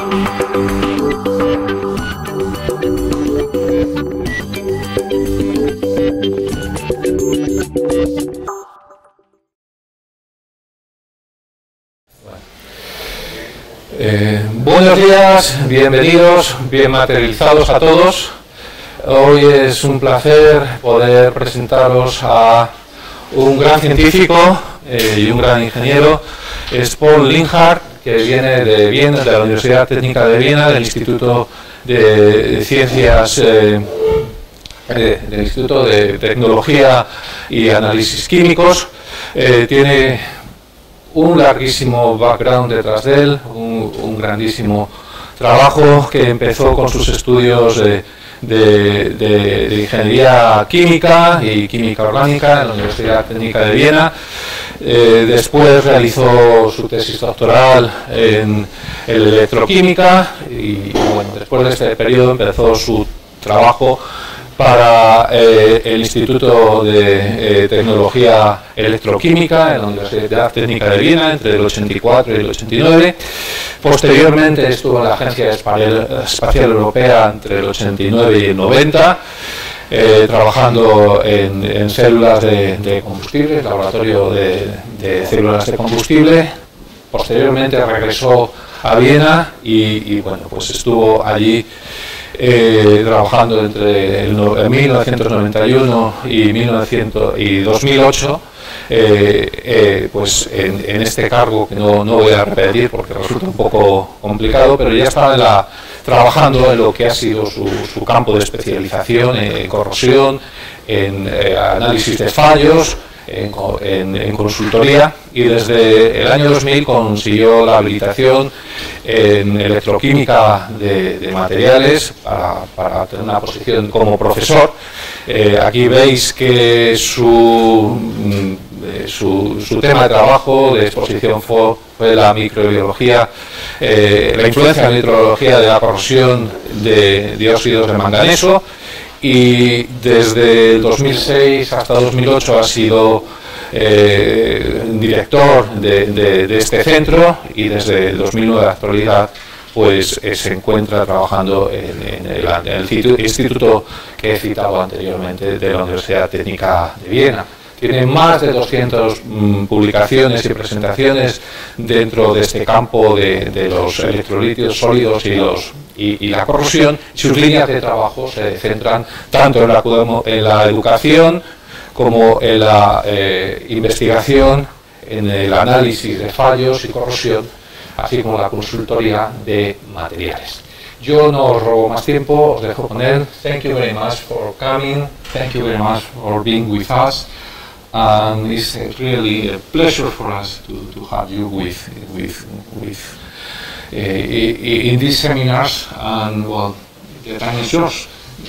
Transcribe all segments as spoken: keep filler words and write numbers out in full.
Eh, buenos días, bienvenidos, bien materializados a todos. Hoy es un placer poder presentaros a un gran científico eh, y un gran ingeniero. Es Paul Linhart, que viene de Viena, de la Universidad Técnica de Viena, del Instituto de Ciencias, eh, eh, del Instituto de Tecnología y Análisis Químicos. Eh, tiene un larguísimo background detrás de él, un, un grandísimo trabajo que empezó con sus estudios de, de, de, de ingeniería química y química orgánica en la Universidad Técnica de Viena. Eh, después realizó su tesis doctoral en, en electroquímica y, y bueno, después de este periodo empezó su trabajo para eh, el Instituto de eh, Tecnología Electroquímica en la Universidad Técnica de Viena entre el ochenta y cuatro y el ochenta y nueve. Posteriormente estuvo en la Agencia Espacial Europea entre el ochenta y nueve y el noventa, eh, trabajando en, en células de, de combustible, laboratorio de, de células de combustible. Posteriormente regresó a Viena y, y bueno, pues estuvo allí Eh, trabajando entre el no, mil novecientos noventa y uno y, mil novecientos, y dos mil ocho, eh, eh, pues en, en este cargo que no, no voy a repetir porque resulta un poco complicado, pero ya estaba en la, trabajando en lo que ha sido su, su campo de especialización en corrosión, en eh, análisis de fallos, En, en, en consultoría, y desde el año dos mil consiguió la habilitación en electroquímica de, de materiales para, para tener una posición como profesor. Eh, aquí veis que su, su, su tema de trabajo, de exposición fue, fue la microbiología, eh, la influencia de la microbiología de la corrosión de dióxidos de manganeso. Y desde el dos mil seis hasta dos mil ocho ha sido eh, director de, de, de este centro, y desde el dos mil nueve a la actualidad pues eh, se encuentra trabajando en, en, el, en el instituto que he citado anteriormente de la Universidad Técnica de Viena. Tiene más de doscientas mm, publicaciones y presentaciones dentro de este campo de, de los electrolitos sólidos y, los, y, y la corrosión. Sus líneas de trabajo se centran tanto en la, en la educación como en la eh, investigación, en el análisis de fallos y corrosión, así como la consultoría de materiales. Yo no os robo más tiempo, os dejo con él. Thank you very much for coming. Thank you very much for being with us. And it's really a pleasure for us to, to have you with with with uh, in these seminars. And well, the time is yours.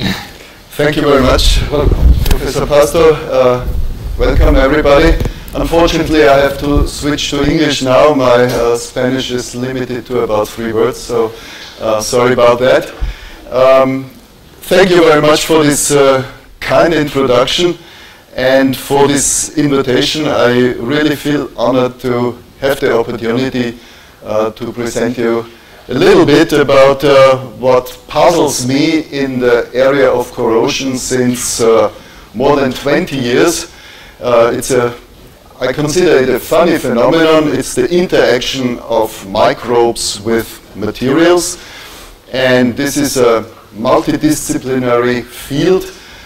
Thank you very much, Welcome, Professor Pastor. Uh, welcome everybody. Unfortunately, I have to switch to English now. My uh, Spanish is limited to about three words, so uh, sorry about that. Um, thank you very much for this uh, kind introduction. And for this invitation, I really feel honored to have the opportunity uh, to present you a little bit about uh, what puzzles me in the area of corrosion since uh, more than twenty years. Uh, it's a, I consider it a funny phenomenon. It's the interaction of microbes with materials, and this is a multidisciplinary field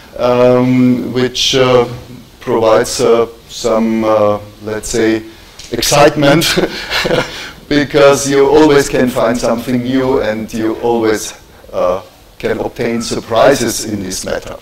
Um, which uh, provides uh, some, uh, let's say, excitement because you always can find something new and you always uh, can obtain surprises in this matter.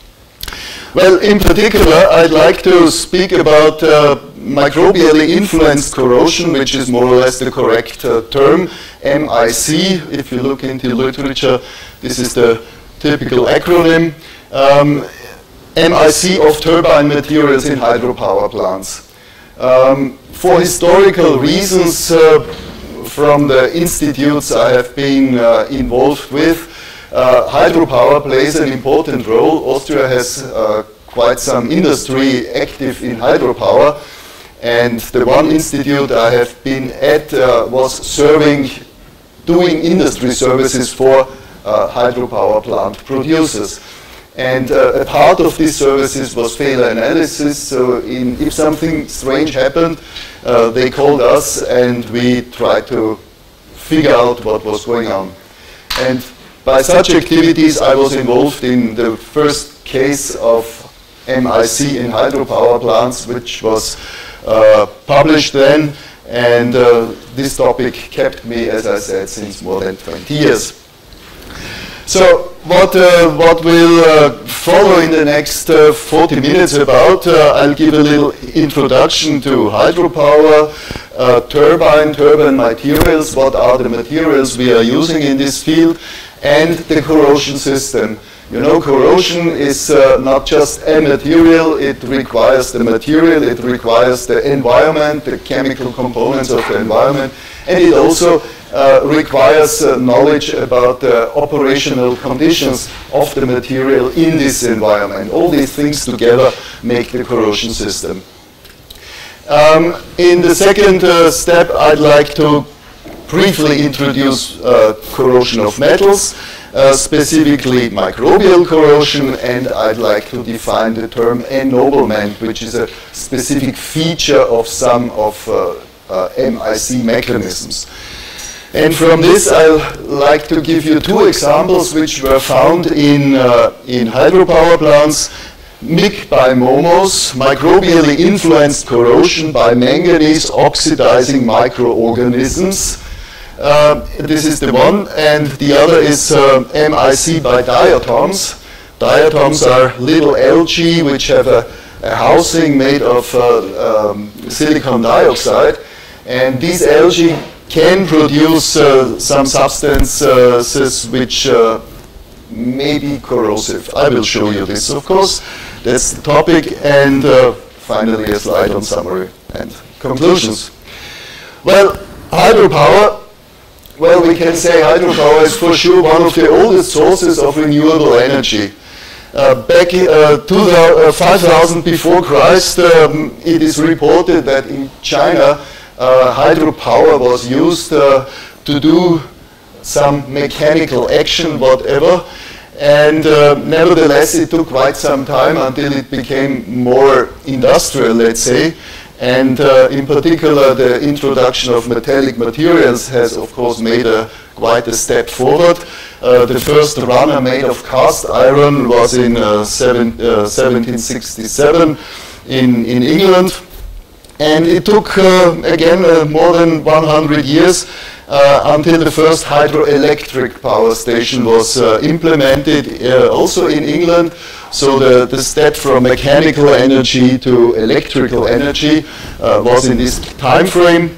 Well, in particular, I'd like to speak about uh, microbially influenced corrosion, which is more or less the correct uh, term, M I C. If you look into literature, this is the typical acronym. Um, M I C of turbine materials in hydropower plants. Um, for historical reasons, uh, from the institutes I have been uh, involved with, uh, hydropower plays an important role. Austria has uh, quite some industry active in hydropower, and the one institute I have been at uh, was serving doing industry services for uh, hydropower plant producers. And uh, a part of these services was failure analysis. So in, if something strange happened, uh, they called us and we tried to figure out what was going on. And by such activities, I was involved in the first case of M I C in hydropower plants, which was uh, published then. And uh, this topic kept me, as I said, since more than twenty years. So what, uh, what will uh, follow in the next uh, forty minutes about, uh, I'll give a little introduction to hydropower, uh, turbine, turbine materials, what are the materials we are using in this field, and the corrosion system. You know, corrosion is uh, not just a material, it requires the material, it requires the environment, the chemical components of the environment, and it also uh, requires uh, knowledge about the operational conditions of the material in this environment. All these things together make the corrosion system. Um, in the second uh, step, I'd like to briefly introduce uh, corrosion of metals. Uh, specifically microbial corrosion, and I'd like to define the term ennoblement, which is a specific feature of some of uh, uh, M I C mechanisms. And from this, I'd like to give you two examples which were found in, uh, in hydropower plants. M I C by MOMOS, microbially influenced corrosion by manganese oxidizing microorganisms. Uh, this is the one, and the other is uh, M I C by diatoms. Diatoms are little algae which have a, a housing made of uh, um, silicon dioxide, and these algae can produce uh, some substances which uh, may be corrosive. I will show you this, of course. That's the topic, and uh, finally a slide on summary and conclusions. Well, hydropower. Well, we can say hydropower is for sure one of the oldest sources of renewable energy. Uh, back in uh, five thousand before Christ, um, it is reported that in China, uh, hydropower was used uh, to do some mechanical action, whatever. And uh, nevertheless, it took quite some time until it became more industrial, let's say. And uh, in particular, the introduction of metallic materials has, of course, made a, quite a step forward. Uh, the first runner made of cast iron was in uh, seven, uh, seventeen sixty-seven in, in England. And it took, uh, again, uh, more than one hundred years uh, until the first hydroelectric power station was uh, implemented, uh, also in England. So the, the step from mechanical energy to electrical energy uh, was in this time frame.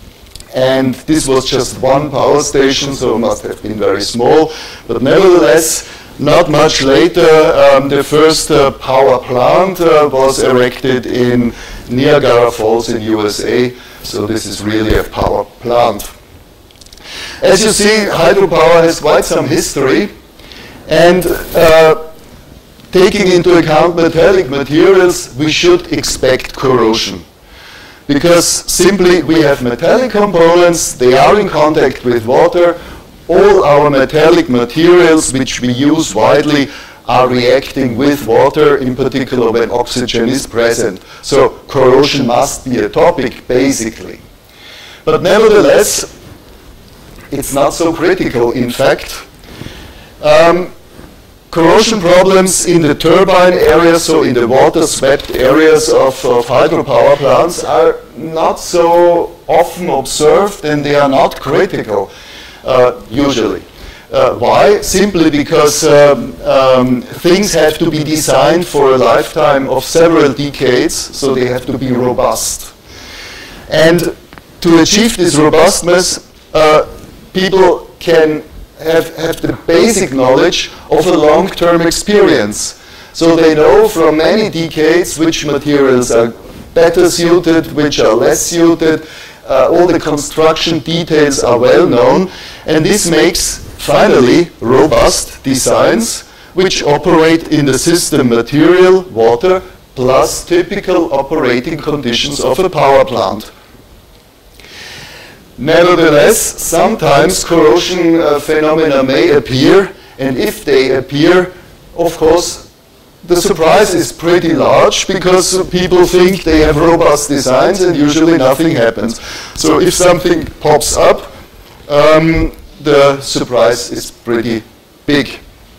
And this was just one power station, so it must have been very small. But nevertheless, not much later, um, the first uh, power plant uh, was erected in Niagara Falls in U S A. So this is really a power plant. As you see, hydropower has quite some history. And uh, taking into account metallic materials, we should expect corrosion. Because simply we have metallic components, they are in contact with water. All our metallic materials which we use widely are reacting with water, in particular when oxygen is present. So corrosion must be a topic, basically. But nevertheless, it's not so critical, in fact. Um, Corrosion problems in the turbine area, so in the water-swept areas of, of hydropower plants, are not so often observed, and they are not critical, uh, usually. Uh, why? Simply because um, um, things have to be designed for a lifetime of several decades, so they have to be robust. And to achieve this robustness, uh, people can Have, have the basic knowledge of a long-term experience. So they know from many decades which materials are better suited, which are less suited. Uh, all the construction details are well known. And this makes, finally, robust designs which operate in the system material, water, plus typical operating conditions of a power plant. Nevertheless, sometimes corrosion uh, phenomena may appear, and if they appear, of course, the surprise is pretty large because people think they have robust designs and usually nothing happens. So if something pops up, um, the surprise is pretty big.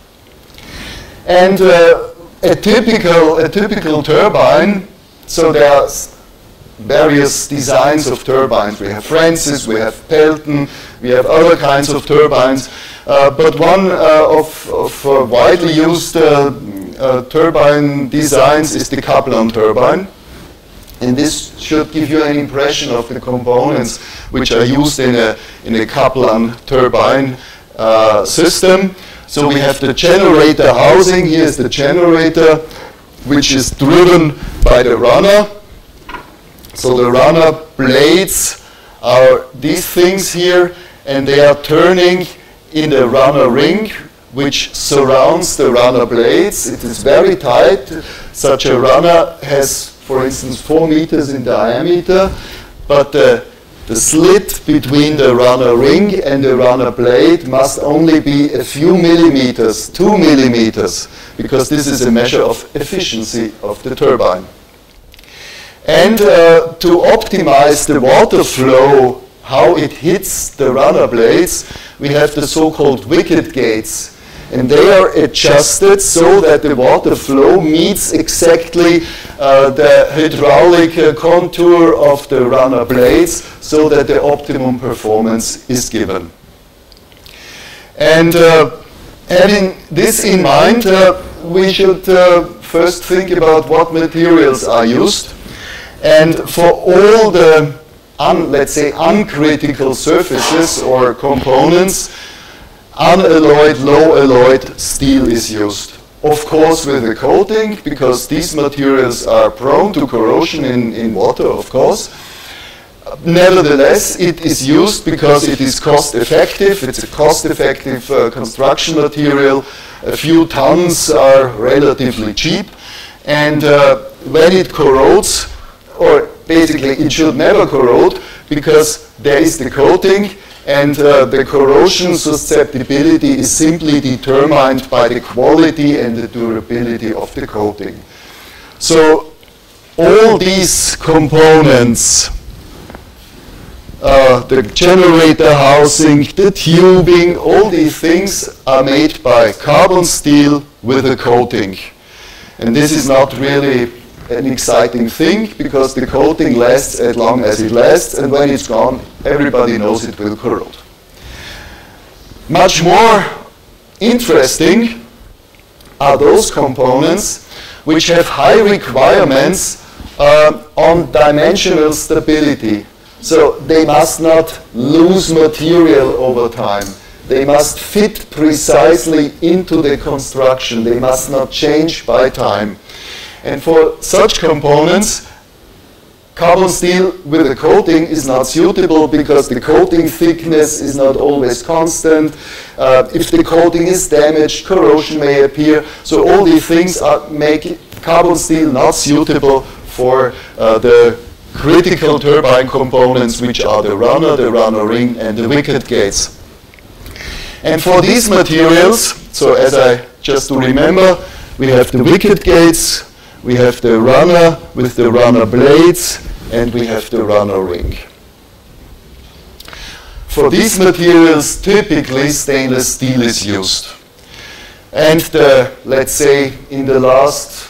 And uh, a typical, a typical turbine, so there are various designs of turbines. We have Francis, we have Pelton, we have other kinds of turbines. Uh, but one uh, of, of uh, widely used uh, uh, turbine designs is the Kaplan turbine. And this should give you an impression of the components which are used in a, in a Kaplan turbine uh, system. So we have the generator housing. Here's the generator, which is driven by the runner. So the runner blades are these things here, and they are turning in the runner ring, which surrounds the runner blades. It is very tight. Such a runner has, for instance, four meters in diameter, but the, the slit between the runner ring and the runner blade must only be a few millimeters, two millimeters, because this is a measure of efficiency of the turbine. And uh, to optimize the water flow, how it hits the runner blades, we have the so-called wicket gates. And they are adjusted so that the water flow meets exactly uh, the hydraulic uh, contour of the runner blades so that the optimum performance is given. And uh, having this in mind, uh, we should uh, first think about what materials are used. And for all the, un, let's say, uncritical surfaces or components, unalloyed, low-alloyed steel is used. Of course with a coating, because these materials are prone to corrosion in, in water, of course. Nevertheless, it is used because it is cost-effective. It's a cost-effective uh, construction material. A few tons are relatively cheap. And uh, when it corrodes, or basically it should never corrode, because there is the coating, and uh, the corrosion susceptibility is simply determined by the quality and the durability of the coating. So all these components, uh, the generator housing, the tubing, all these things are made by carbon steel with a coating. And this is not really an exciting thing, because the coating lasts as long as it lasts, and when it's gone, everybody knows it will corrode. Much more interesting are those components which have high requirements uh, on dimensional stability. So they must not lose material over time. They must fit precisely into the construction. They must not change by time. And for such components, carbon steel with a coating is not suitable, because the coating thickness is not always constant. Uh, if the coating is damaged, corrosion may appear. So all these things are make carbon steel not suitable for uh, the critical turbine components, which are the runner, the runner ring, and the wicket gates. And for these materials, so as I just to remember, we have the wicket gates, we have the runner with the runner blades, and we have the runner ring. For these materials, typically stainless steel is used. And the, let's say in the last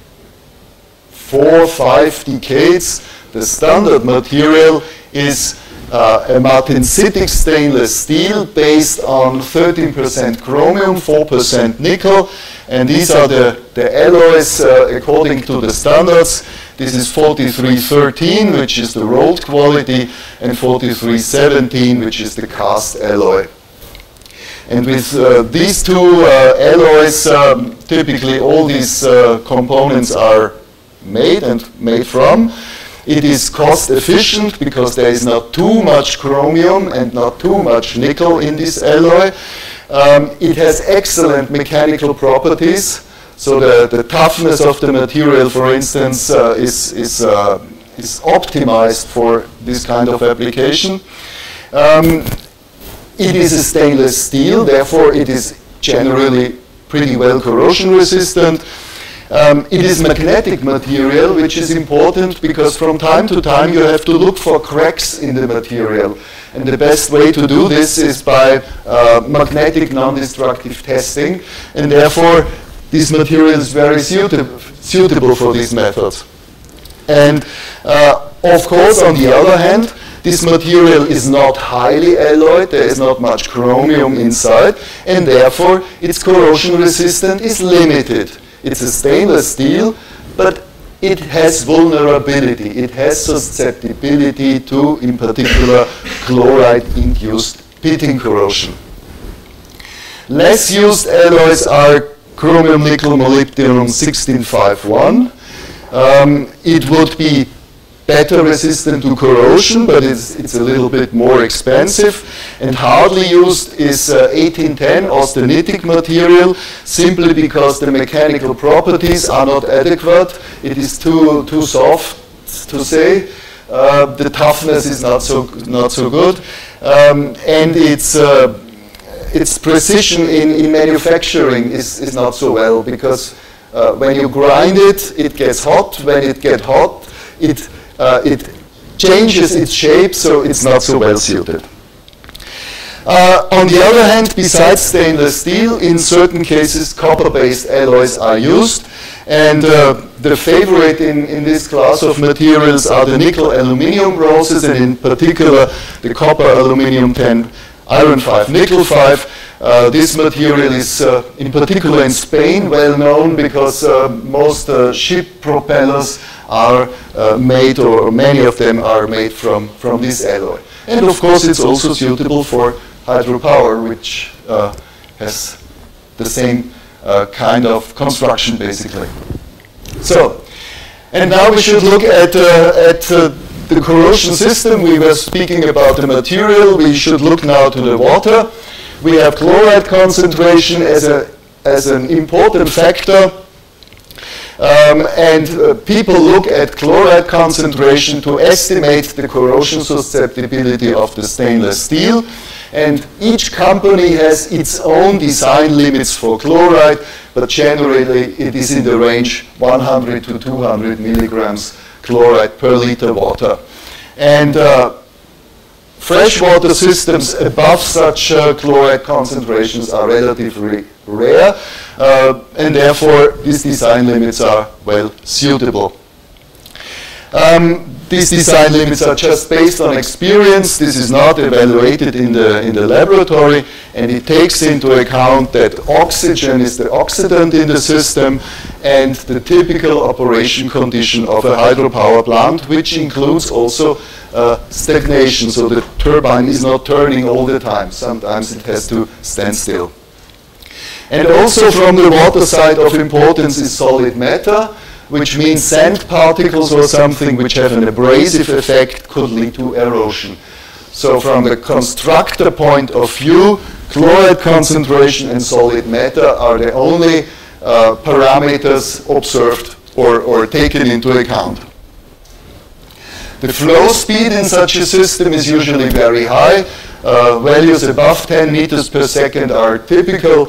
four, five decades, the standard material is uh, a martensitic stainless steel based on thirteen percent chromium, four percent nickel. And these are the, the alloys uh, according to the standards. This is forty-three thirteen, which is the rolled quality, and forty-three seventeen, which is the cast alloy. And with uh, these two uh, alloys, um, typically all these uh, components are made and made from. It is cost efficient because there is not too much chromium and not too much nickel in this alloy. Um, it has excellent mechanical properties. So the, the toughness of the material, for instance, uh, is, is, uh, is optimized for this kind of application. Um, it is a stainless steel, therefore it is generally pretty well corrosion resistant. Um, it is magnetic material, which is important because from time to time you have to look for cracks in the material. And the best way to do this is by uh, magnetic non-destructive testing, and therefore this material is very suitable, suitable for these methods. And uh, of course, on the other hand, this material is not highly alloyed, there is not much chromium inside, and therefore its corrosion resistance is limited. It's a stainless steel, but it has vulnerability. It has susceptibility to, in particular, chloride-induced pitting corrosion. Less used alloys are chromium nickel molybdenum sixteen fifty-one. Um, it would be better resistant to corrosion, but it's, it's a little bit more expensive. And hardly used is uh, eighteen ten austenitic material, simply because the mechanical properties are not adequate. It is too, too soft to say. Uh, the toughness is not so, not so good. Um, and its, uh, its precision in, in manufacturing is, is not so well, because uh, when you grind it, it gets hot. When it gets hot, it Uh, it changes its shape, so it's not so well suited. Uh, on the other hand, besides stainless steel, in certain cases copper-based alloys are used, and uh, the favorite in, in this class of materials are the nickel-aluminium bronzes, and in particular the copper-aluminium ten iron five nickel five. Uh, this material is uh, in particular in Spain well known because uh, most uh, ship propellers are uh, made, or many of them are made from, from this alloy. And of course it's also suitable for hydropower, which uh, has the same uh, kind of construction basically. So, and now we should look at, uh, at uh, the corrosion system. We were speaking about the material, we should look now to the water. We have chloride concentration as, a, as an important factor. Um, and uh, people look at chloride concentration to estimate the corrosion susceptibility of the stainless steel. And each company has its own design limits for chloride, but generally it is in the range one hundred to two hundred milligrams chloride per liter water. And uh, freshwater systems above such uh, chloride concentrations are relatively rare, uh, and therefore these design limits are well suitable. Um, these design limits are just based on experience. This is not evaluated in the, in the laboratory, and it takes into account that oxygen is the oxidant in the system and the typical operation condition of a hydropower plant, which includes also uh, stagnation, so the turbine is not turning all the time. Sometimes it has to stand still. And also from the water side of importance is solid matter, which means sand particles or something which have an abrasive effect could lead to erosion. So from the constructor point of view, chloride concentration and solid matter are the only uh, parameters observed or, or taken into account. The flow speed in such a system is usually very high. Uh, values above ten meters per second are typical.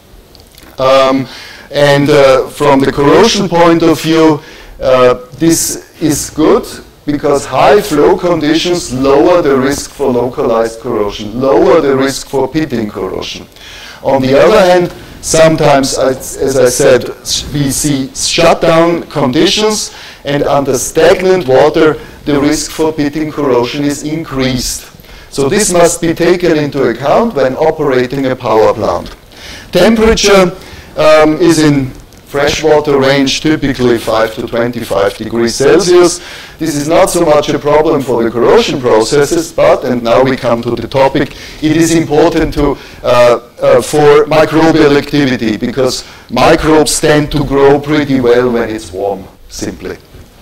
Um, and uh, from the corrosion point of view, uh, this is good because high flow conditions lower the risk for localized corrosion, lower the risk for pitting corrosion. On the other hand, sometimes, as, as I said, we see shutdown conditions, and under stagnant water, the risk for pitting corrosion is increased. So this must be taken into account when operating a power plant. Temperature um, is in freshwater range, typically five to twenty-five degrees Celsius. This is not so much a problem for the corrosion processes, but, and now we come to the topic, it is important to, uh, uh, for microbial activity, because microbes tend to grow pretty well when it's warm, simply.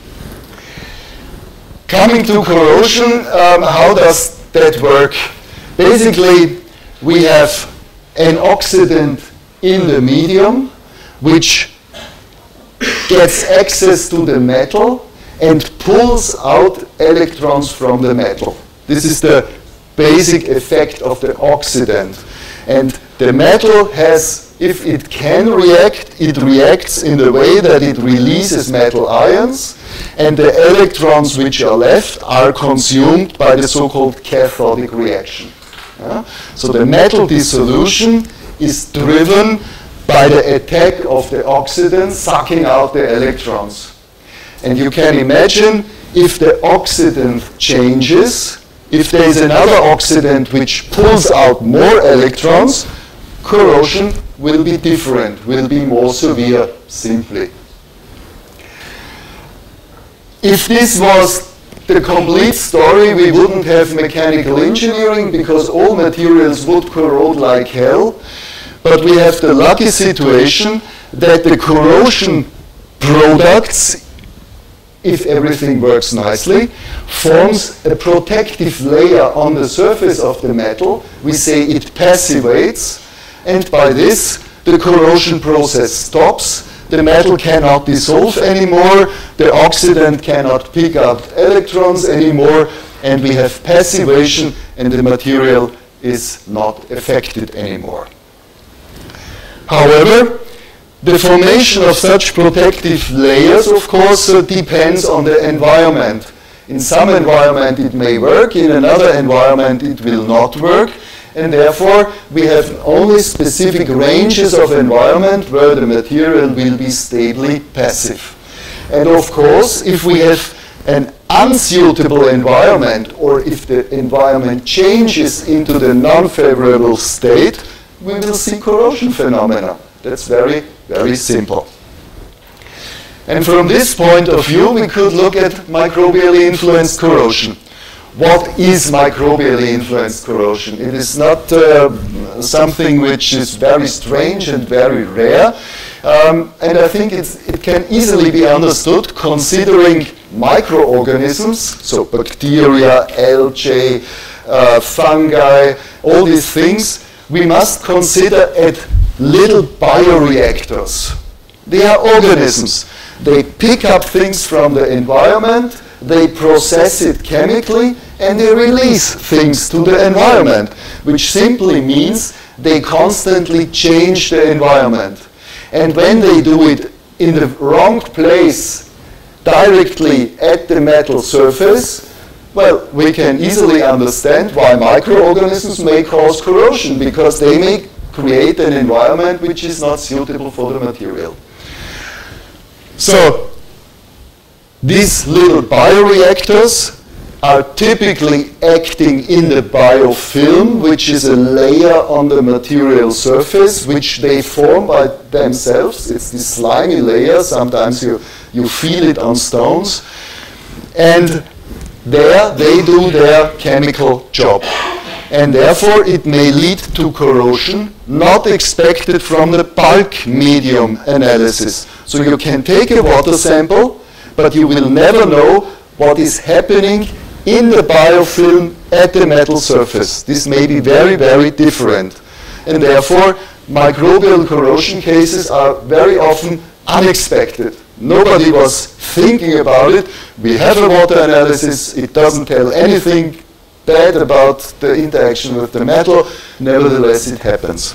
Coming to corrosion, um, how does that work? Basically, we have an oxidant in the medium, which gets access to the metal and pulls out electrons from the metal. This is the basic effect of the oxidant. And the metal has, if it can react, it reacts in the way that it releases metal ions, and the electrons which are left are consumed by the so-called cathodic reaction. Yeah? So the metal dissolution is driven by the attack of the oxidant sucking out the electrons. And you can imagine if the oxidant changes, if there is another oxidant which pulls out more electrons, corrosion will be different, will be more severe, simply. If this was the complete story, we wouldn't have mechanical engineering because all materials would corrode like hell. But we have the lucky situation that the corrosion products, if everything works nicely, forms a protective layer on the surface of the metal. We say it passivates, and by this the corrosion process stops. The metal cannot dissolve anymore, the oxidant cannot pick up electrons anymore, and we have passivation, and the material is not affected anymore. However, the formation of such protective layers, of course, uh, depends on the environment. In some environment it may work, in another environment it will not work, and therefore we have only specific ranges of environment where the material will be stably passive. And of course, if we have an unsuitable environment, or if the environment changes into the non-favorable state, we will see corrosion phenomena. That's very, very simple. And from this point of view, we could look at microbially influenced corrosion. What is microbially influenced corrosion? It is not uh, something which is very strange and very rare. Um, and I think it's, it can easily be understood considering microorganisms, so bacteria, algae, uh, fungi, all these things. We must consider at little bioreactors. They are organisms. They pick up things from the environment, they process it chemically, and they release things to the environment, which simply means they constantly change the environment. And when they do it in the wrong place, directly at the metal surface, well, we can easily understand why microorganisms may cause corrosion, because they may create an environment which is not suitable for the material. So, these little bioreactors are typically acting in the biofilm, which is a layer on the material surface, which they form by themselves. It's this slimy layer. Sometimes you, you feel it on stones. And there they do their chemical job. And therefore it may lead to corrosion, not expected from the bulk medium analysis. So you can take a water sample, but you will never know what is happening in the biofilm at the metal surface. This may be very, very different. And therefore, microbial corrosion cases are very often unexpected. Nobody was thinking about it. We have a water analysis. It doesn't tell anything bad about the interaction with the metal. Nevertheless, it happens.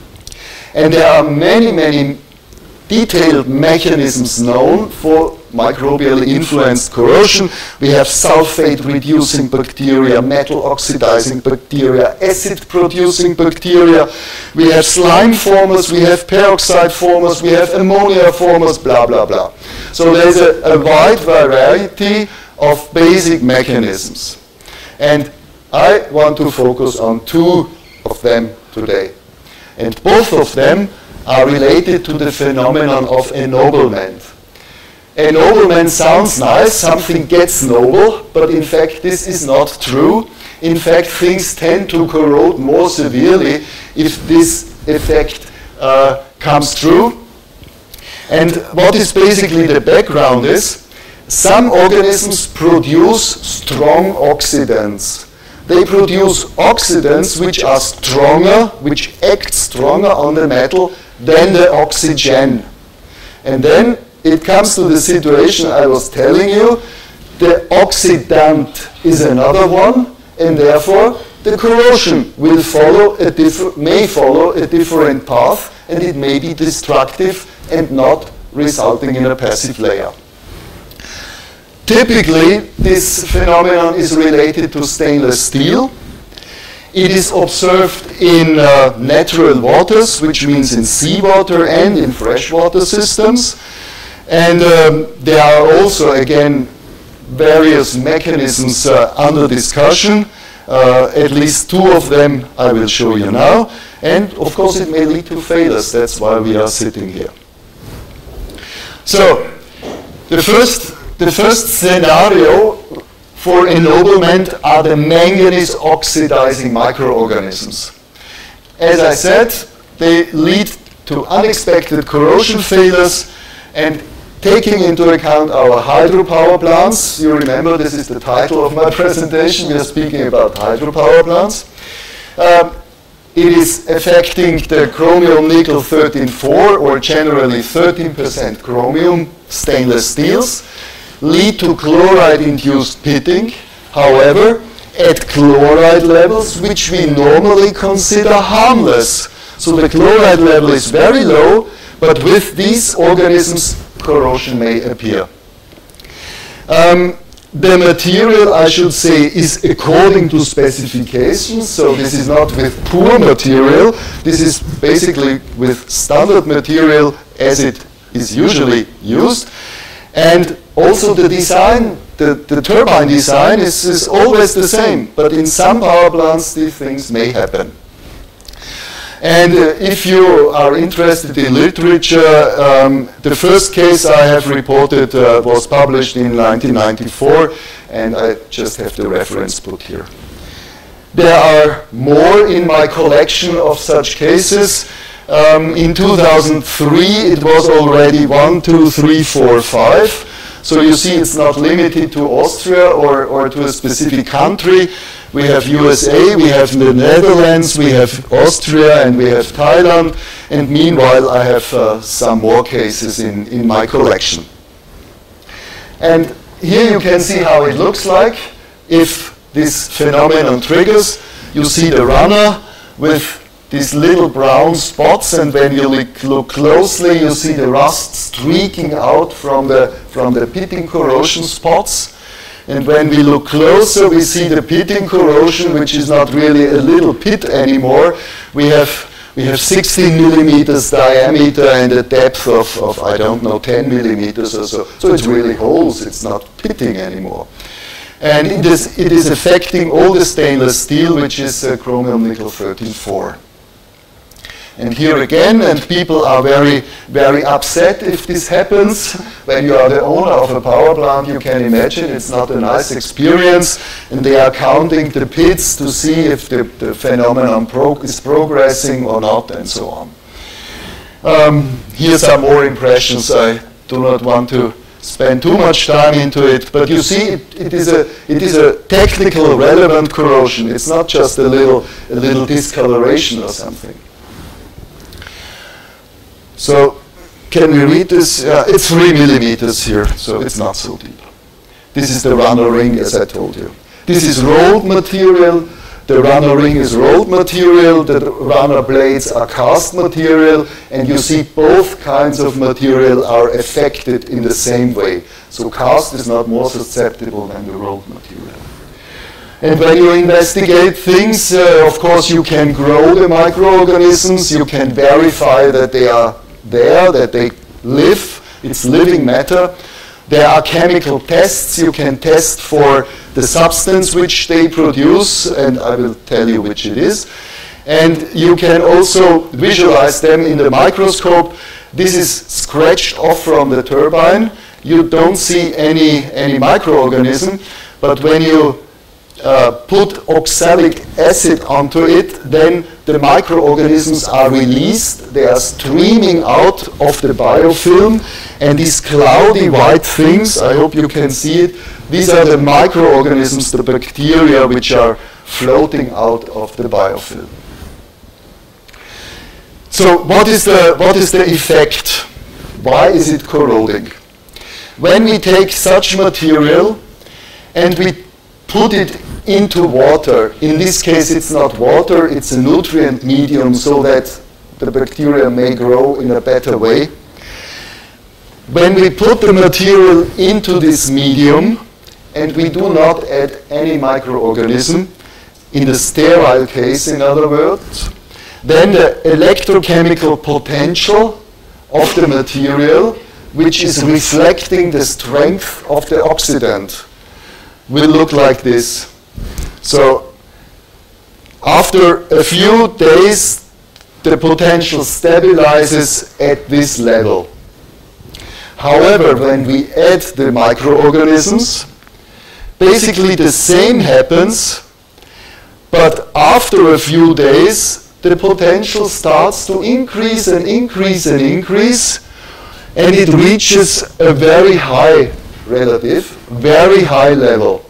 And there are many, many detailed mechanisms known for microbially influenced corrosion. We have sulfate-reducing bacteria, metal-oxidizing bacteria, acid-producing bacteria. We have slime formers, we have peroxide formers, we have ammonia formers, blah, blah, blah. So there's a, a wide variety of basic mechanisms. And I want to focus on two of them today. And both of them are related to the phenomenon of ennoblement. Ennoblement sounds nice, something gets noble, but in fact this is not true. In fact, things tend to corrode more severely if this effect uh, comes true. And what is basically the background is, some organisms produce strong oxidants. They produce oxidants which are stronger, which act stronger on the metal than the oxygen. And then it comes to the situation I was telling you. The oxidant is another one, and therefore the corrosion will follow a differ- may follow a different path, and it may be destructive and not resulting in a passive layer. Typically, this phenomenon is related to stainless steel. It is observed in uh, natural waters, which means in seawater and in freshwater systems. And um, there are also, again, various mechanisms uh, under discussion. Uh, at least two of them I will show you now. And of course it may lead to failures. That's why we are sitting here. So, the first, the first scenario for ennoblement are the manganese oxidizing microorganisms. As I said, they lead to unexpected corrosion failures, and taking into account our hydropower plants, you remember this is the title of my presentation, we are speaking about hydropower plants. Um, it is affecting the chromium nickel thirteen four, or generally thirteen percent chromium stainless steels, lead to chloride-induced pitting, however, at chloride levels which we normally consider harmless. So the chloride level is very low, but with these organisms, corrosion may appear. Um, the material, I should say, is according to specifications, so this is not with poor material, this is basically with standard material as it is usually used. And also the design, the, the turbine design is, is always the same, but in some power plants these things may happen. And uh, if you are interested in literature, um, the first case I have reported uh, was published in nineteen ninety-four, and I just have the reference put here. There are more in my collection of such cases. Um, in two thousand three, it was already one, two, three, four, five. So you see it's not limited to Austria or, or to a specific country. We have U S A, we have the Netherlands, we have Austria, and we have Thailand. And meanwhile, I have uh, some more cases in, in my collection. And here you can see how it looks like if this phenomenon triggers. You see the runner with these little brown spots, and when you look closely, you see the rust streaking out from the, from the pitting corrosion spots. And when we look closer, we see the pitting corrosion, which is not really a little pit anymore. We have, we have sixteen millimeters diameter and a depth of, of, I don't know, ten millimeters or so. So it's really holes, it's not pitting anymore. And it is, it is affecting all the stainless steel, which is uh, chromium nickel thirteen four. And here again, and people are very, very upset if this happens. When you are the owner of a power plant, you can imagine it's not a nice experience, and they are counting the pits to see if the, the phenomenon pro is progressing or not, and so on. Um, here are some more impressions. I do not want to spend too much time into it, but you see it, it, is, a, it is a technical relevant corrosion. It's not just a little, a little discoloration or something. So, can we read this? Uh, it's three millimeters here, so it's not so deep. This is the runner ring, as I told you. This is rolled material. The runner ring is rolled material. The runner blades are cast material. And you see both kinds of material are affected in the same way. So cast is not more susceptible than the rolled material. And when you investigate things, uh, of course, you can grow the microorganisms. You can verify that they are there, that they live. It's living matter. There are chemical tests. You can test for the substance which they produce, and I will tell you which it is. And you can also visualize them in the microscope. This is scratched off from the turbine. You don't see any, any microorganism, but when you Uh, put oxalic acid onto it, then the microorganisms are released. They are streaming out of the biofilm, and these cloudy white things, I hope you can see it, these are the microorganisms, the bacteria, which are floating out of the biofilm. So what is the, what is the effect? Why is it corroding? When we take such material and we put it into water. In this case, it's not water, it's a nutrient medium so that the bacteria may grow in a better way. When we put the material into this medium, and we do not add any microorganism, in the sterile case, in other words, then the electrochemical potential of the material, which is reflecting the strength of the oxidant, will look like this. So after a few days, the potential stabilizes at this level. However, when we add the microorganisms, basically the same happens, but after a few days, the potential starts to increase and increase and increase, and it reaches a very high relative, very high level.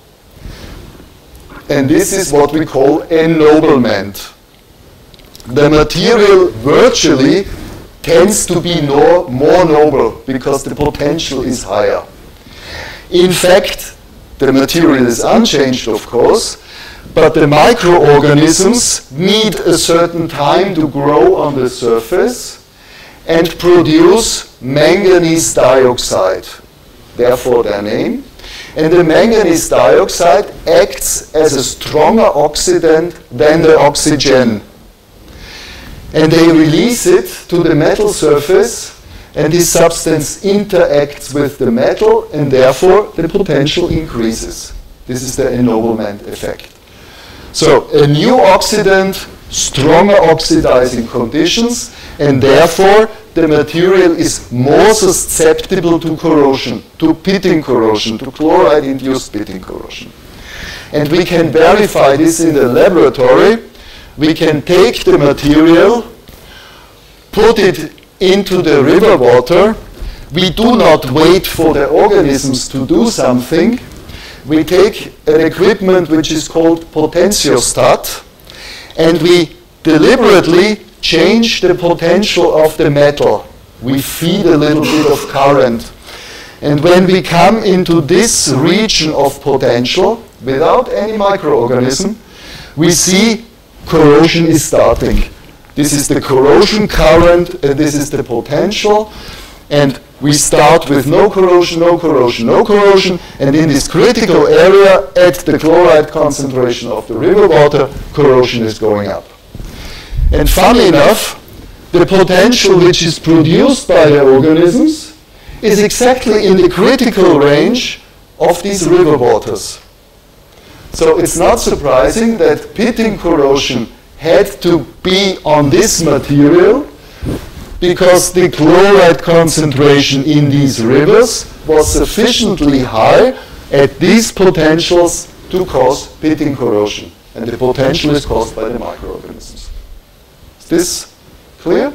And this is what we call ennoblement. The material virtually tends to be no, more noble because the potential is higher. In fact, the material is unchanged, of course, but the microorganisms need a certain time to grow on the surface and produce manganese dioxide, therefore their name. And the manganese dioxide acts as a stronger oxidant than the oxygen. And they release it to the metal surface, and this substance interacts with the metal, and therefore the potential increases. This is the ennoblement effect. So a new oxidant, stronger oxidizing conditions, and therefore the material is more susceptible to corrosion, to pitting corrosion, to chloride-induced pitting corrosion. And we can verify this in the laboratory. We can take the material, put it into the river water. We do not wait for the organisms to do something. We take an equipment which is called potentiostat, and we deliberately change the potential of the metal. We feed a little bit of current. And when we come into this region of potential, without any microorganism, we see corrosion is starting. This is the corrosion current, and this is the potential. And we start with no corrosion, no corrosion, no corrosion, and in this critical area, at the chloride concentration of the river water, corrosion is going up. And funny enough, the potential which is produced by the organisms is exactly in the critical range of these river waters. So it's not surprising that pitting corrosion had to be on this material because the chloride concentration in these rivers was sufficiently high at these potentials to cause pitting corrosion. And the potential is caused by the microorganisms. Is this clear?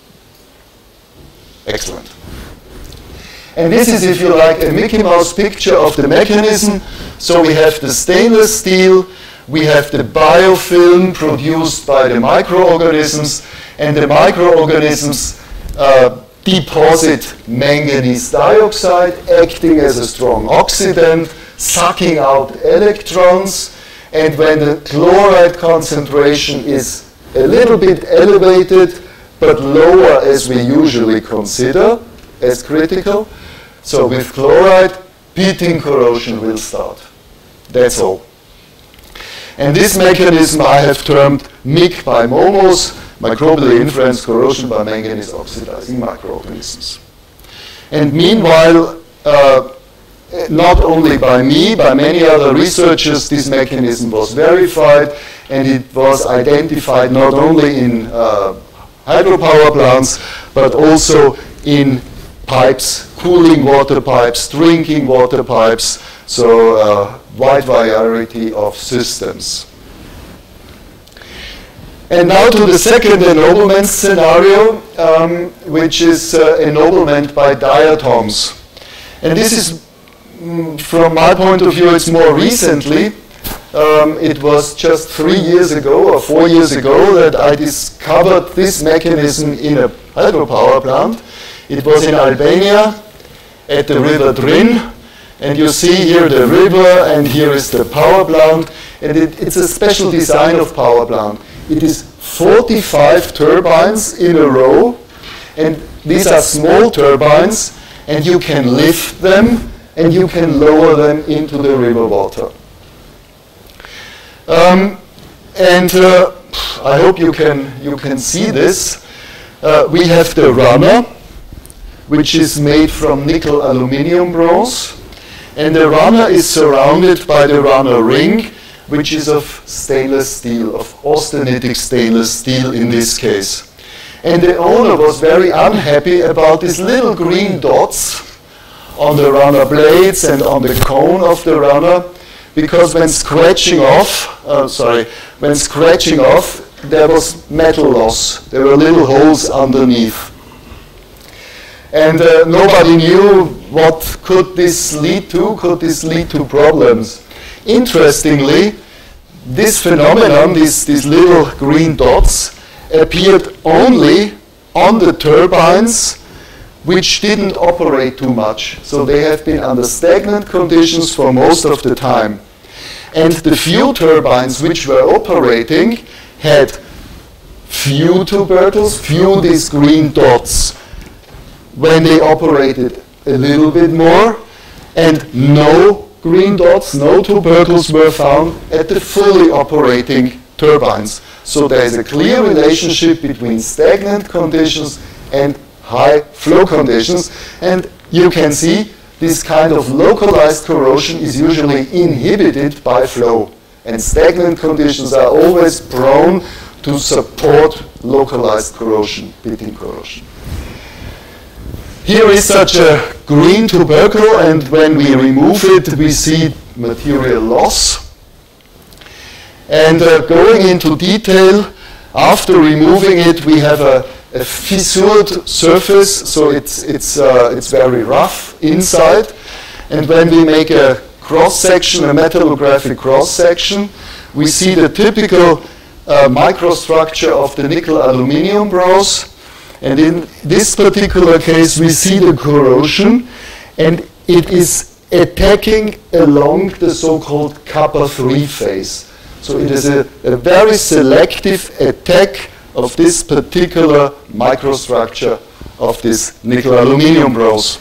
Excellent. And this is, if you like, a Mickey Mouse picture of the mechanism. So we have the stainless steel, we have the biofilm produced by the microorganisms, and the microorganisms uh, deposit manganese dioxide, acting as a strong oxidant, sucking out electrons, and when the chloride concentration is a little bit elevated, but lower as we usually consider as critical, so with chloride, pitting corrosion will start. That's all. And this mechanism I have termed M I C by MOMOS, microbially influenced corrosion by manganese oxidizing microorganisms. And meanwhile, uh, not only by me, by many other researchers, this mechanism was verified, and it was identified not only in uh, hydropower plants, but also in pipes, cooling water pipes, drinking water pipes, so uh, wide variety of systems. And now to the second ennoblement scenario, um, which is uh, ennoblement by diatoms. And this is, mm, from my point of view, it's more recently. Um, it was just three years ago or four years ago that I discovered this mechanism in a hydropower plant. It was in Albania at the river Drin, and you see here the river, and here is the power plant, And it, it's a special design of power plant. It is forty-five turbines in a row, and these are small turbines, and you can lift them, and you can lower them into the river water. Um, and uh, I hope you can, you can see this. Uh, we have the runner, which is made from nickel aluminium bronze. And the runner is surrounded by the runner ring, which is of stainless steel, of austenitic stainless steel in this case. And the owner was very unhappy about these little green dots on the runner blades and on the cone of the runner, because when scratching off, uh, sorry, when scratching off, there was metal loss. There were little holes underneath. And uh, nobody knew what could this lead to. Could this lead to problems? Interestingly, this phenomenon, these, these little green dots, appeared only on the turbines which didn't operate too much. So they have been under stagnant conditions for most of the time. And the few turbines which were operating had few tubercles, few these green dots when they operated a little bit more, and no green dots, no tubercles were found at the fully operating turbines. So there is a clear relationship between stagnant conditions and high flow conditions, and you can see this kind of localized corrosion is usually inhibited by flow, and stagnant conditions are always prone to support localized corrosion, pitting corrosion. Here is such a green tubercle, and when we remove it, we see material loss. And uh, going into detail, after removing it, we have a, a fissured surface, so it's, it's, uh, it's very rough inside. And when we make a cross-section, a metallographic cross-section, we see the typical uh, microstructure of the nickel-aluminium bronze. And in this particular case, we see the corrosion, and it is attacking along the so-called kappa three phase. So it is a, a very selective attack of this particular microstructure of this nickel-aluminium bronze.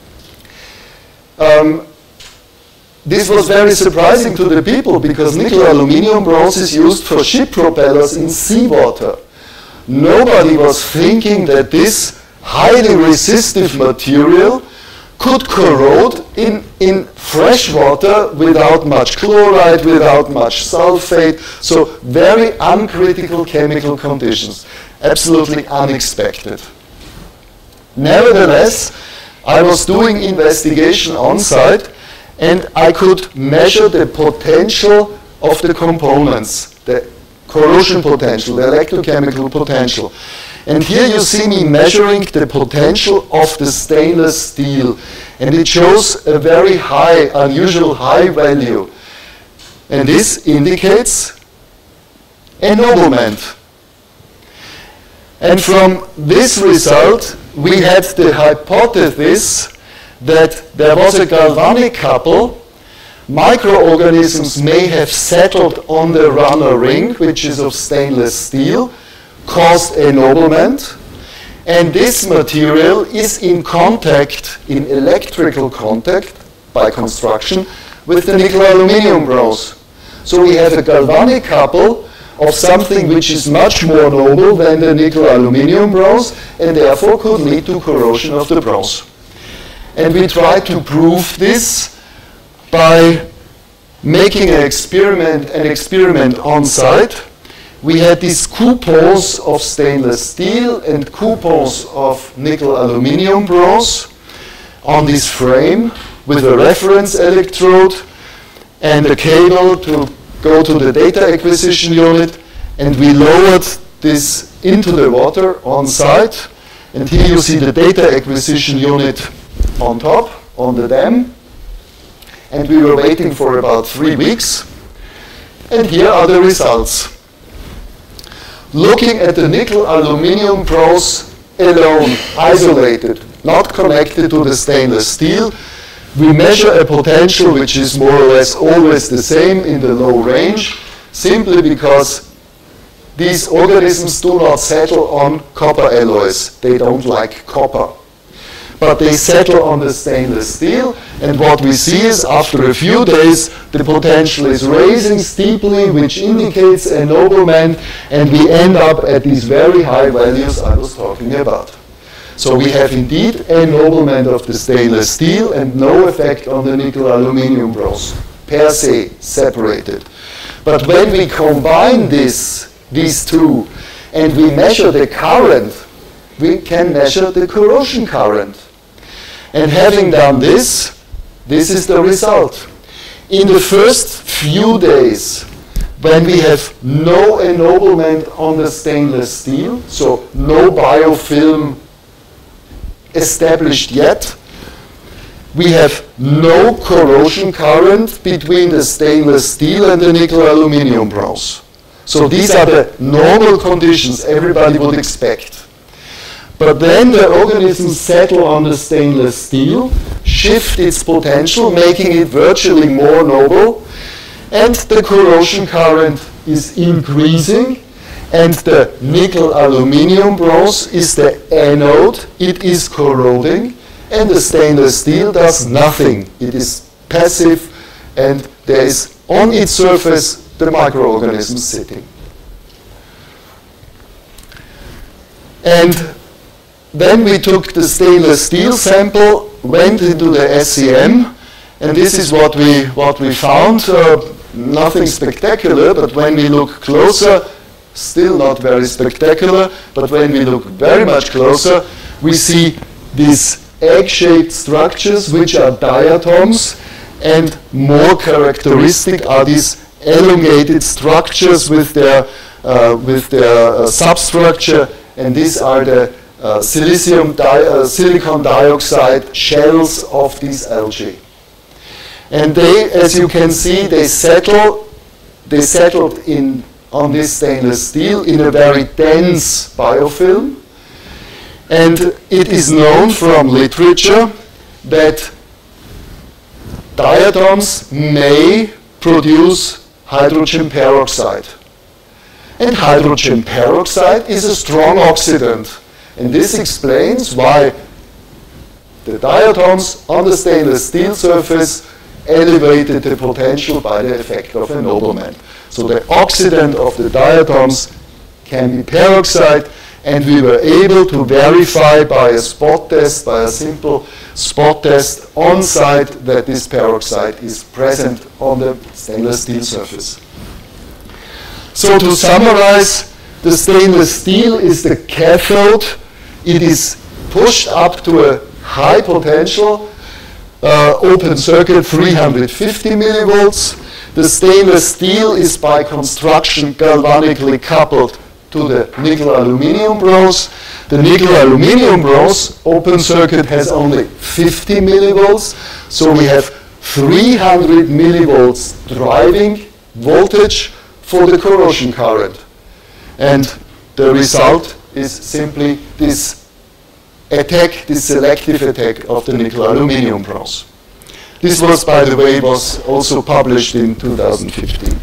Um, this was very surprising to the people, because nickel-aluminium bronze is used for ship propellers in seawater. Nobody was thinking that this highly resistive material could corrode in, in fresh water without much chloride, without much sulfate, so very uncritical chemical conditions, absolutely unexpected. Nevertheless, I was doing investigation on site, and I could measure the potential of the components, the corrosion potential, the electrochemical potential. And here you see me measuring the potential of the stainless steel. And it shows a very high, unusual high value. And this indicates ennoblement. And from this result, we had the hypothesis that there was a galvanic couple. Microorganisms may have settled on the runner ring, which is of stainless steel, caused ennoblement, and this material is in contact, in electrical contact, by construction, with the nickel-aluminium bronze. So we have a galvanic couple of something which is much more noble than the nickel-aluminium bronze, and therefore could lead to corrosion of the bronze. And we try to prove this by making an experiment, an experiment on site. We had these coupons of stainless steel and coupons of nickel aluminium bronze on this frame with a reference electrode and a cable to go to the data acquisition unit, and we lowered this into the water on site. And here you see the data acquisition unit on top, on the dam. And we were waiting for about three weeks. And here are the results. Looking at the nickel aluminium bronze alone, isolated, not connected to the stainless steel, we measure a potential which is more or less always the same in the low range, simply because these organisms do not settle on copper alloys. They don't like copper. But they settle on the stainless steel, and what we see is after a few days the potential is rising steeply, which indicates ennoblement, and we end up at these very high values I was talking about. So we have indeed ennoblement of the stainless steel and no effect on the nickel aluminium bronze, per se, separated. But when we combine this, these two, and we measure the current, we can measure the corrosion current. And having done this, this is the result. In the first few days, when we have no ennoblement on the stainless steel, so no biofilm established yet, we have no corrosion current between the stainless steel and the nickel aluminium bronze. So these are the normal conditions everybody would expect. But then the organisms settle on the stainless steel, shift its potential, making it virtually more noble, and the corrosion current is increasing, and the nickel aluminium bronze is the anode, it is corroding, and the stainless steel does nothing. It is passive, and there is on its surface the microorganisms sitting. And then we took the stainless steel sample, went into the S E M, and this is what we, what we found. Uh, nothing spectacular, but when we look closer, still not very spectacular, but when we look very much closer, we see these egg-shaped structures, which are diatoms, and more characteristic are these elongated structures with their, uh, with their uh, substructure, and these are the Uh, silicium di uh, silicon dioxide shells of these algae. And they, as you can see, they settle, they settled in, on this stainless steel in a very dense biofilm. And it is known from literature that diatoms may produce hydrogen peroxide. And hydrogen peroxide is a strong oxidant. And this explains why the diatoms on the stainless steel surface elevated the potential by the effect of ennoblement. So the oxidant of the diatoms can be peroxide, and we were able to verify by a spot test, by a simple spot test on site, that this peroxide is present on the stainless steel surface. So to summarize, the stainless steel is the cathode. It is pushed up to a high potential, uh, open circuit three hundred fifty millivolts. The stainless steel is by construction galvanically coupled to the nickel aluminium bronze. The nickel aluminium bronze open circuit has only fifty millivolts, so we have three hundred millivolts driving voltage for the corrosion current. And the result is simply this attack, this selective attack of the nickel aluminium bronze. This was, by the way, was also published in two thousand fifteen.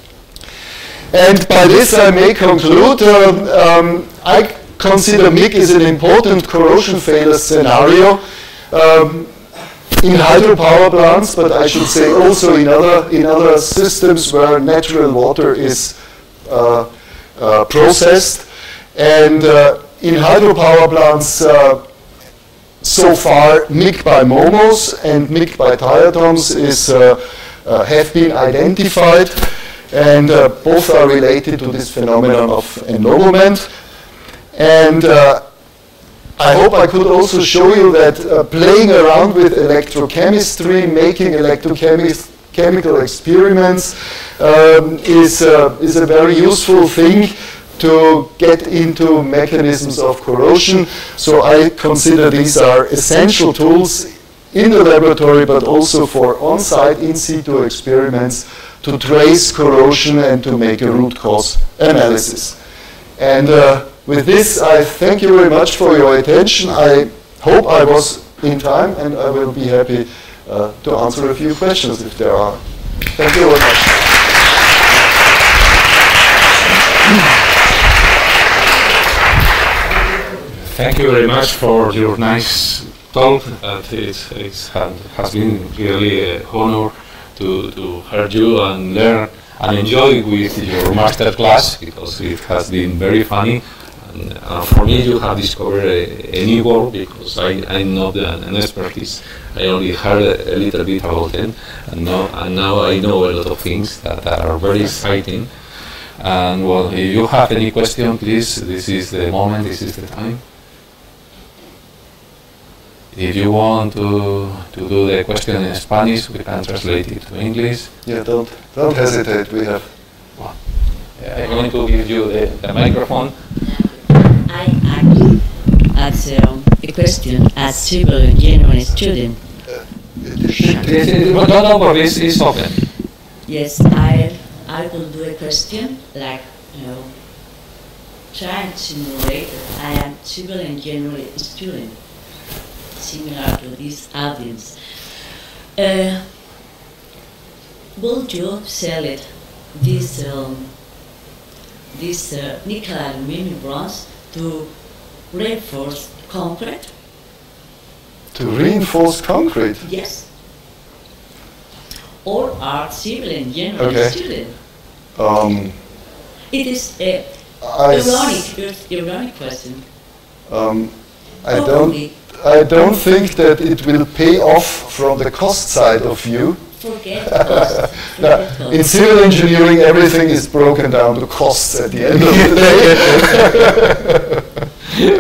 And by this I may conclude, um, um, I consider M I C is an important corrosion failure scenario um, in hydropower plants, but I should say also in other, in other systems where natural water is uh, uh, processed. And uh, in hydropower plants, uh, so far, M I C by MOMOS and M I C by diatoms is, uh, uh, have been identified, and uh, both are related to this phenomenon of ennoblement. And uh, I hope I could also show you that uh, playing around with electrochemistry, making electrochemical experiments um, is, uh, is a very useful thing to get into mechanisms of corrosion. So I consider these are essential tools in the laboratory, but also for on-site in situ experiments to trace corrosion and to make a root cause analysis. And uh, with this, I thank you very much for your attention. I hope I was in time, and I will be happy uh, to answer a few questions if there are. Thank you very much. Thank you very much for your nice talk. Uh, it's, it's had, has been really an honor to, to hear you and learn and enjoy with your master class, because it has been very funny. And uh, for me, you have discovered a, a new world, because I, I'm not an, an expertise. I only heard a, a little bit about them, and now, and now I know a lot of things that, that are very exciting. And well, if you have any question, please, this is the moment, this is the time. If you want to, to do the question in Spanish, we can translate it to English. Yeah, don't, don't hesitate, we have. Well, I'm going to give you the, the microphone. I act as um, a question as civil engineering student. Uh, No, no, no, it's, it's open. Yes, I I will do a question like, you know, trying to simulate that I am civil engineering student, similar to this audience. Uh, would you sell it, this um, this uh, nickel aluminum bronze to reinforce concrete? To reinforce concrete? Yes. Or are civil engineering Okay. student? Um, It is a I s- ironic, ironic question. um, I don't. Probably I don't think that it will pay off from the cost side of view. forget cost. No, Forget in cost. civil engineering, everything is broken down to costs at the end of the day.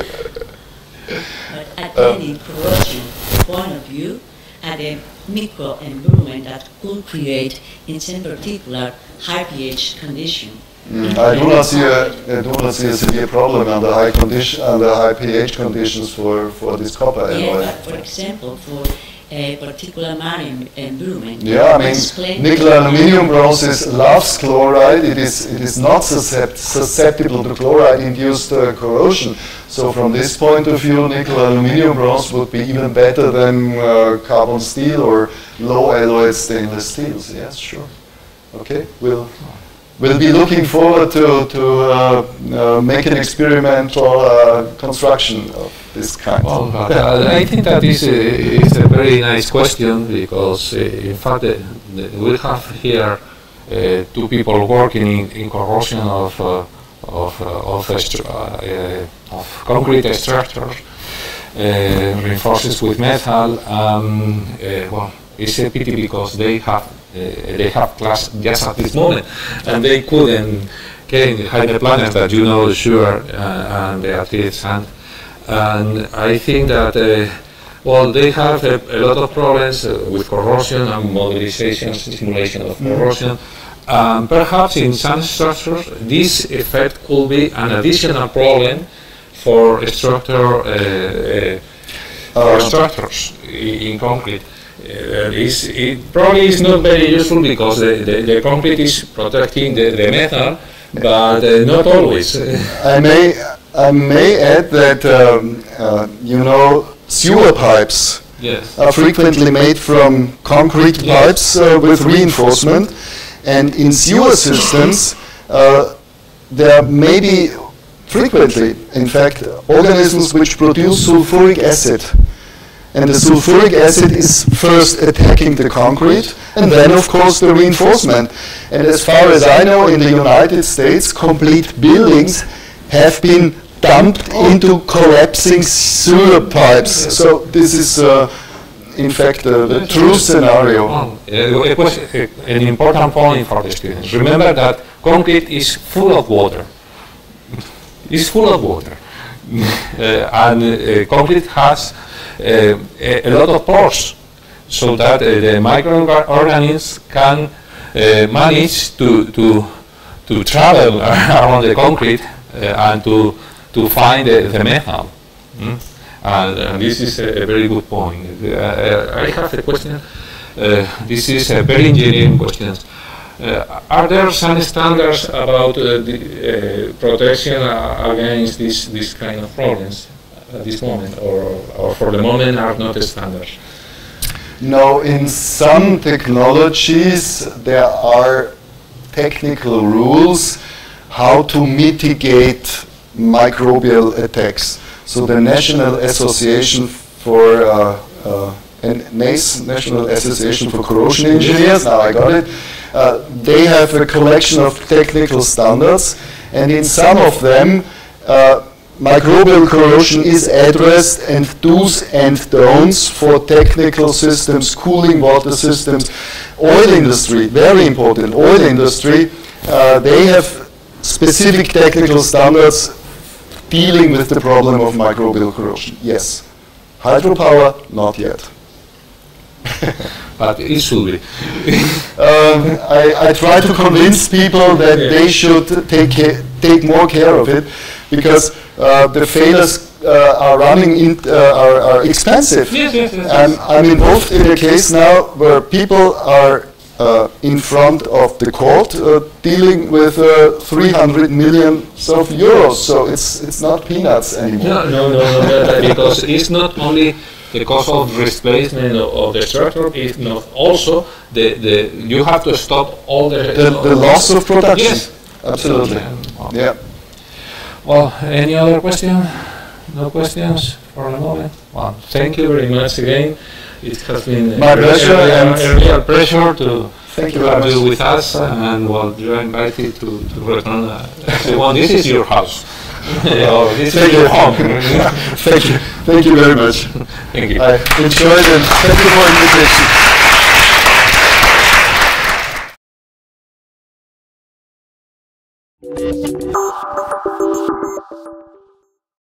But attending corrosion point of view and a microenvironment that could create, in some particular, high pH condition. Mm, I do not see a I do not see a severe problem under high condition under high pH conditions for for this copper Yeah, alloy. but for example, for a particular marine environment. Yeah, I mean, explain- nickel aluminum bronze loves chloride. It is it is not suscept- susceptible to chloride-induced uh, corrosion. So from this point of view, nickel aluminum bronze would be even better than uh, carbon steel or low alloy stainless steels. Yes, sure. Okay, we'll we'll be looking forward to to uh, uh, make an experimental uh, construction of this kind. Well, but, uh, I think that is a, is a very nice question, because uh, in fact uh, we have here uh, two people working in, in corrosion of uh, of uh, of, stru- uh, of concrete structures, uh, reinforced with metal. Um, uh, well, it's a pity because they have uh, they have class just at this moment, and they couldn't get in the planners that you know, sure, uh, and Beatriz and. And I think that, uh, well, they have a, a lot of problems uh, with corrosion and modelization, simulation of corrosion. Um, perhaps in some structures, this effect could be an additional problem for structure, uh, uh, for Uh, structures i- in concrete. Uh, it's, it probably is not very useful because the, the, the concrete is protecting the, the metal, but uh, not always. I may I may add that um, uh, you know, sewer pipes Yes. are frequently made from concrete Yes. pipes uh, with reinforcement, and in sewer systems uh, there may be frequently, in fact, organisms which produce sulfuric acid. And the sulfuric acid is first attacking the concrete, and then, of course, the reinforcement. And as far as I know, in the United States, complete buildings have been dumped into collapsing sewer pipes. So this is, uh, in fact, uh, the true scenario. Oh, uh, it was uh, an important point for the students. Remember that concrete is full of water. It's full of water. uh, and uh, concrete has uh, a, a lot of pores, so that uh, the microorganisms can uh, manage to, to, to travel around the concrete uh, and to, to find the, the metal. Mm? And uh, this is a, a very good point. Uh, I have a question. Uh, this is a very engineering question. Uh, are there some standards about uh, the uh, protection uh, against this, this kind of problems at this moment, or, or for the moment are not standards? No, in some technologies there are technical rules how to mitigate microbial attacks. So the National Association for uh, uh, NACE, National Association for Corrosion Engineers, now I got it, uh, they have a collection of technical standards, and in some of them uh, microbial corrosion is addressed, and do's and don'ts for technical systems, cooling water systems, oil industry, very important, oil industry, uh, they have specific technical standards dealing with the problem of microbial corrosion, yes. Hydropower, not yet. But it should be. um, I, I try to convince people that yeah. they should take, take more care of it, because uh, the failures uh, are running in, uh, are, are expensive. Yes, yes, yes, I'm, yes. I'm involved in a case now where people are uh, in front of the court uh, dealing with uh, three hundred million of euros, so it's, it's not peanuts anymore. No, no, no, no, no, because it's not only the cost of replacement of, of the structure, it's not also the, the you have to stop all the The, the loss of production. Yes, absolutely. absolutely. Yeah. Well, any other question? No questions for the moment? Well, thank you very much again. It has been my a pleasure, real, and a real pleasure to, thank to you have very you much. with us, and well, you're invited to, to return. Uh, well, this is your house. Oh, this Thank is your you. home. Thank you. Thank you very much. Thank you. I enjoyed it. Thank you for the invitation.